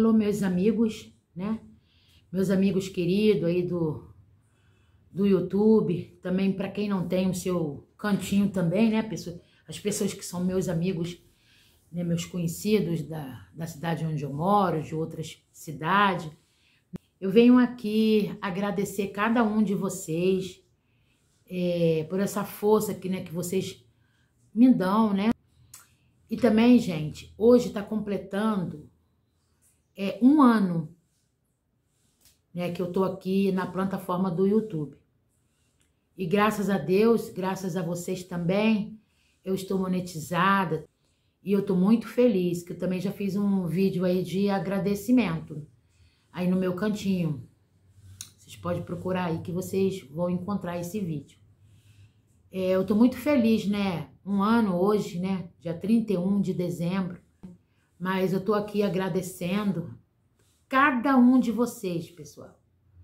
Alô, meus amigos, né? Meus amigos queridos aí do YouTube, também para quem não tem o seu cantinho também, né? As pessoas que são meus amigos, né? Meus conhecidos da cidade onde eu moro, de outras cidades. Eu venho aqui agradecer cada um de vocês por essa força que vocês me dão, né? E também, gente, hoje está completando um ano, né, que eu tô aqui na plataforma do YouTube. E graças a Deus, graças a vocês também, eu estou monetizada e eu tô muito feliz, que eu também já fiz um vídeo aí de agradecimento, aí no meu cantinho. Vocês podem procurar aí que vocês vão encontrar esse vídeo. Eu tô muito feliz, né? Um ano hoje, né? Dia 31 de dezembro. Mas eu tô aqui agradecendo cada um de vocês, pessoal.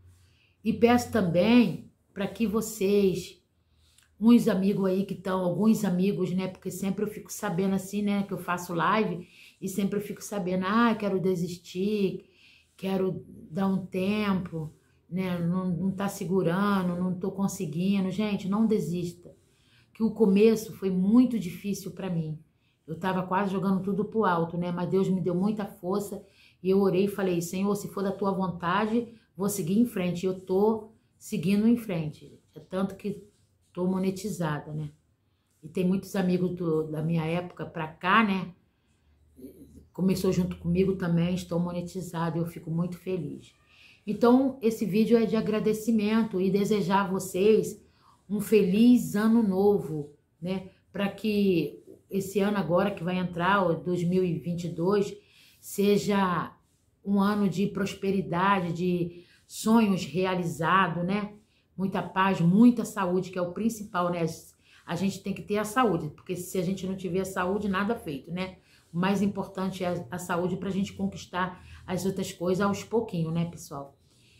E peço também para que vocês, uns amigos aí que estão, alguns amigos, né? Porque sempre eu fico sabendo assim, né? Que eu faço live e sempre eu fico sabendo, quero desistir, quero dar um tempo, né? Não tá segurando, não tô conseguindo. Gente, não desista. Que o começo foi muito difícil para mim. Eu tava quase jogando tudo pro alto, né? Mas Deus me deu muita força e eu orei e falei, Senhor, se for da tua vontade, vou seguir em frente. Eu tô seguindo em frente. É tanto que tô monetizada, né? E tem muitos amigos da minha época pra cá, né? Começou junto comigo também, estou monetizada e eu fico muito feliz. Então, esse vídeo é de agradecimento e desejar a vocês um feliz ano novo, né? Para que esse ano agora que vai entrar, o 2022, seja um ano de prosperidade, de sonhos realizados, né? Muita paz, muita saúde, que é o principal, né? A gente tem que ter a saúde, porque se a gente não tiver a saúde, nada feito, né? O mais importante é a saúde para a gente conquistar as outras coisas aos pouquinhos, né, pessoal?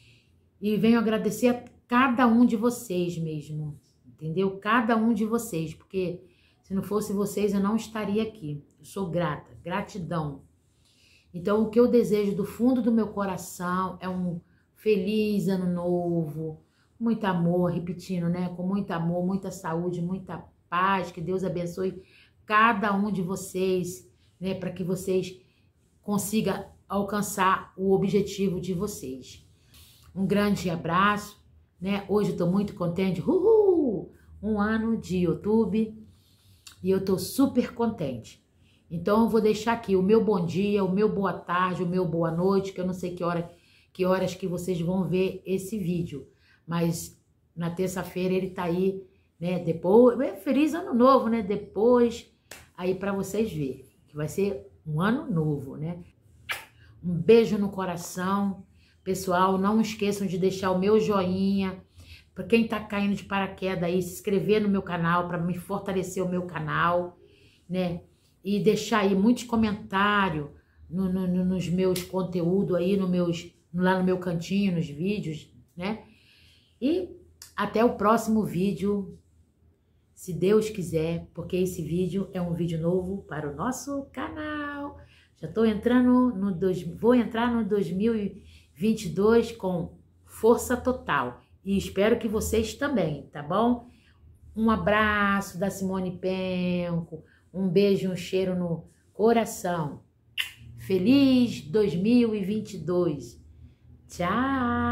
E venho agradecer a cada um de vocês mesmo, entendeu? Cada um de vocês, porque se não fosse vocês eu não estaria aqui. Eu sou grata, gratidão. Então o que eu desejo do fundo do meu coração é um feliz ano novo, muito amor, repetindo, né? Com muito amor, muita saúde, muita paz, que Deus abençoe cada um de vocês, né? Para que vocês consigam alcançar o objetivo de vocês. Um grande abraço, né? Hoje eu tô muito contente, um ano de YouTube e eu tô super contente. Então eu vou deixar aqui o meu bom dia, o meu boa tarde, o meu boa noite, que eu não sei que horas que vocês vão ver esse vídeo, mas na terça-feira ele tá aí, né? Depois, feliz ano novo, né? Depois aí para vocês verem, que vai ser um ano novo, né? Um beijo no coração. Pessoal, não esqueçam de deixar o meu joinha. Para quem tá caindo de paraquedas aí, se inscrever no meu canal, para me fortalecer o meu canal, né? E deixar aí muitos comentários nos meus conteúdos aí, lá no meu cantinho, nos vídeos, né? E até o próximo vídeo, se Deus quiser, porque esse vídeo é um vídeo novo para o nosso canal. Já tô entrando vou entrar no 2022 com força total. E espero que vocês também, tá bom? Um abraço da Simone Penco, um beijo, um cheiro no coração. Feliz 2022. Tchau!